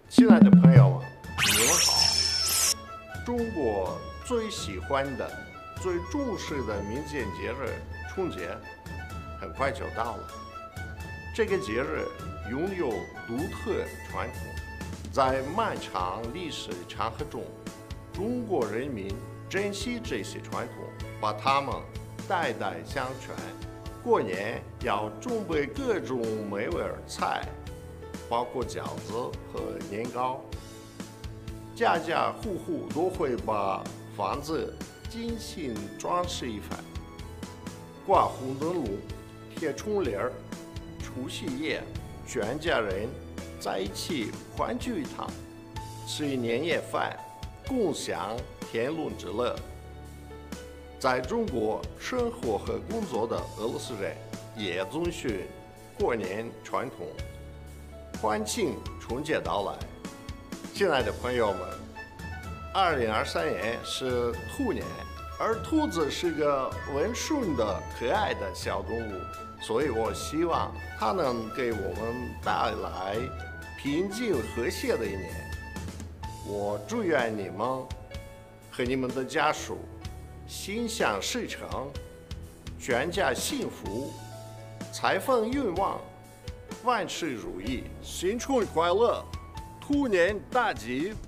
亲爱的朋友们，你们好！中国最喜欢的、最重视的民间节日春节，很快就到了。这个节日拥有独特传统，在漫长历史长河中，中国人民珍惜这些传统，把它们代代相传。过年要准备各种美味菜，包括饺子和年糕，家家户户都会把房子精心装饰一番，挂红灯笼、贴春联儿。除夕夜，全家人在一起欢聚一堂，吃年夜饭，共享天伦之乐。在中国生活和工作的俄罗斯人也遵循过年传统，欢庆春节到来。亲爱的朋友们，2023年是兔年，而兔子是个温顺的、可爱的小动物，所以我希望它能给我们带来平静和谐的一年。我祝愿你们和你们的家属心想事成，全家幸福，财丰运旺，万事如意，新春快乐，兔年大吉！